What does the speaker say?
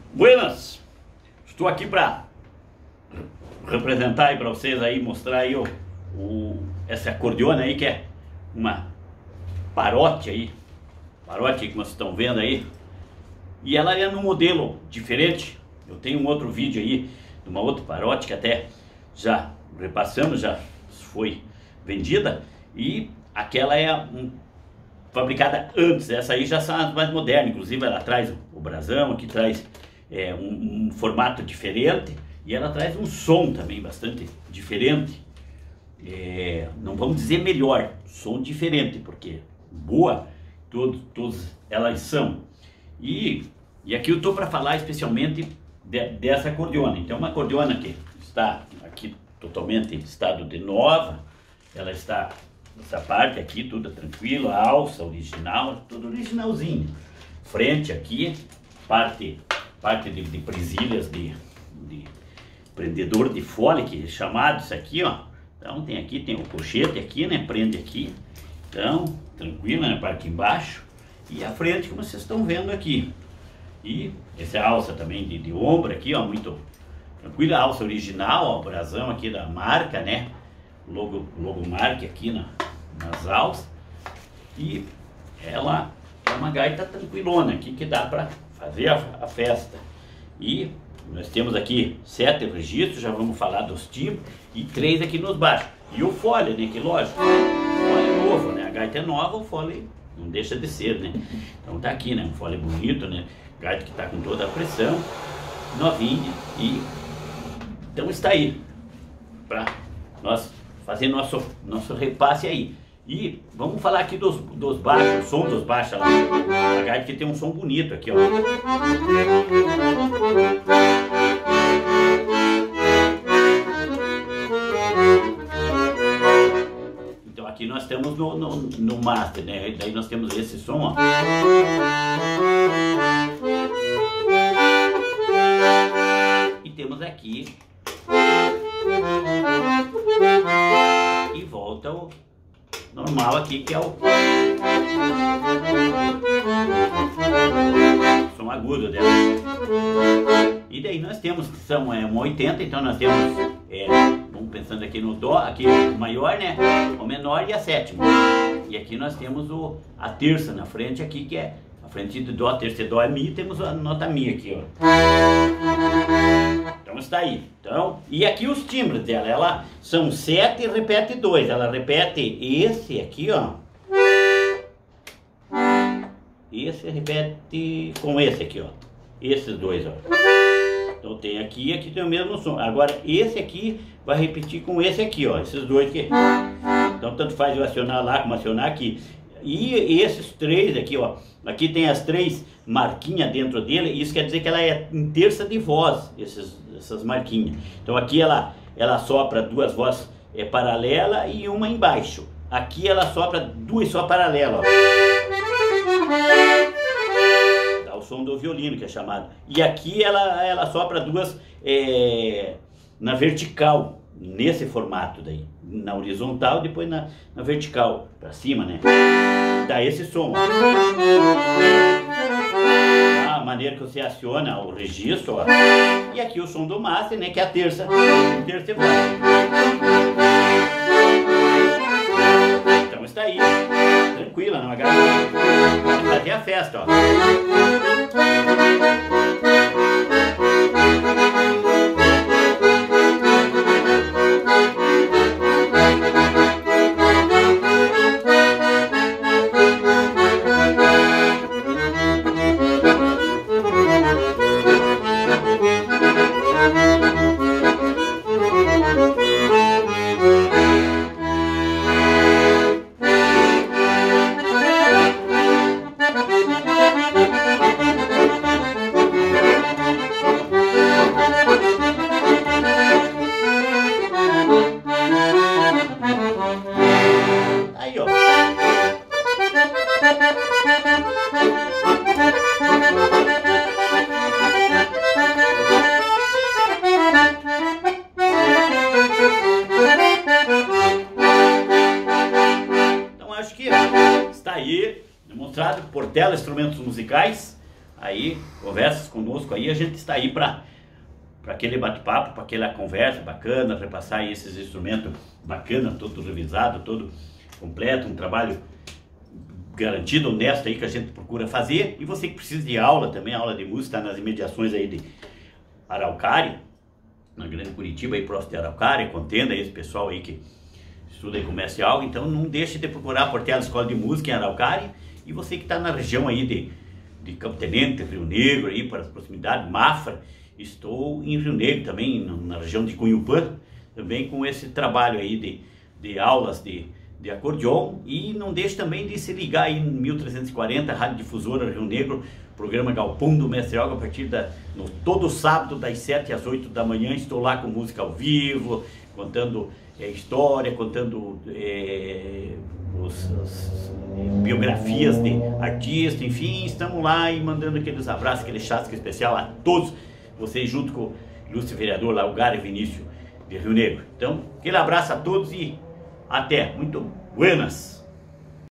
Buenas, estou aqui para representar aí para vocês aí, mostrar aí essa acordeona aí, que é uma Parotti aí, Parotti que vocês estão vendo aí, e ela é num modelo diferente. Eu tenho um outro vídeo aí de uma outra Parotti que até já repassamos, já foi vendida, e aquela é fabricada antes. Essa aí já são as mais modernas, inclusive ela traz o brasão, aqui traz um formato diferente, e ela traz um som também bastante diferente. Não vamos dizer melhor, som diferente, porque boa todas elas são. E aqui eu estou para falar especialmente dessa acordeona. Então, uma acordeona que está aqui totalmente em estado de nova. Ela está nessa parte aqui, tudo tranquilo, a alça original, tudo originalzinho. Frente aqui, parte de presilhas de prendedor de fole, que é chamado isso aqui, ó. Então tem aqui, tem o cochete aqui, né, prende aqui. Então, tranquilo, na parte embaixo. E a frente, como vocês estão vendo aqui. E essa alça também de ombro aqui, ó, muito tranquila, a alça original, ó, o brasão aqui da marca, né, logomarca aqui nas alças. E ela é uma gaita tranquilona aqui, que dá para fazer a festa. E nós temos aqui 7 registros, já vamos falar dos timbres, e 3 aqui nos baixos. E o fole, né, que lógico, o fole é novo, né, a gaita é nova, o fole não deixa de ser, né. Então tá aqui, né, um fole bonito, né, gaita que tá com toda a pressão, novinha, e então está aí, para nós fazer nosso repasse aí. E vamos falar aqui dos baixos, o som dos baixos. A gaita que tem um som bonito aqui, ó. Então aqui nós temos no master, né? Daí nós temos esse som, ó. E temos aqui. E volta o normal aqui, que é o som agudo dela. E daí nós temos, que são uma 80, então nós temos, vamos pensando aqui no dó, aqui o maior, né, o menor e a sétima. E aqui nós temos a terça na frente aqui, que é a frente do dó, a terça e dó é mi, temos a nota mi aqui, ó. Então está aí. Então, e aqui os timbres dela, ela são 7 e repete 2. Ela repete esse aqui, ó. Esse repete com esse aqui, ó. Esses dois, ó. Então tem aqui tem o mesmo som. Agora esse aqui vai repetir com esse aqui, ó. Esses dois aqui. Então tanto faz eu acionar lá como acionar aqui. E esses 3 aqui, ó. Aqui tem as 3 marquinhas dentro dele. Isso quer dizer que ela é em terça de voz, essas marquinhas. Então aqui ela sopra 2 vozes paralelas e uma embaixo. Aqui ela sopra 2 só paralelas, ó. Dá o som do violino, que é chamado. E aqui ela sopra 2 na vertical, nesse formato daí. Na horizontal, depois na vertical, pra cima, né? Dá esse som, ó. A maneira que você aciona o registro, ó. E aqui o som do master, né, que é a terça e voz. Então está aí, tranquila, não agrada. Pode fazer a festa, ó. Aí, ó. Então acho que está aí demonstrado Portela Instrumentos Musicais. aí conversas conosco aí, a gente está aí para aquele bate-papo, para aquela conversa bacana, repassar aí esses instrumentos bacanas, todo revisado, todo completo, um trabalho garantido, honesto aí que a gente procura fazer. E você que precisa de aula também, aula de música, está nas imediações aí de Araucária, na Grande Curitiba, aí próximo de Araucária, Contenda, esse pessoal aí que estuda aí comercial, então não deixe de procurar a Portela Escola de Música em Araucária. E você que está na região aí de Campo Tenente, Rio Negro, aí para as proximidades, Mafra, estou em Rio Negro também, na região de Cunhupã, também com esse trabalho aí de aulas de acordeon. E não deixe também de se ligar aí no 1340, Rádio Difusora Rio Negro, programa Galpão do Mestre Algo, a partir todo sábado das 7 às 8 da manhã, estou lá com música ao vivo, contando história, contando biografias de artistas, enfim, estamos lá e mandando aqueles abraços, aquele chasque especial a todos vocês, junto com o ilustre vereador lá, o Gary Vinícius de Rio Negro. Então, aquele abraço a todos e até, muito buenas!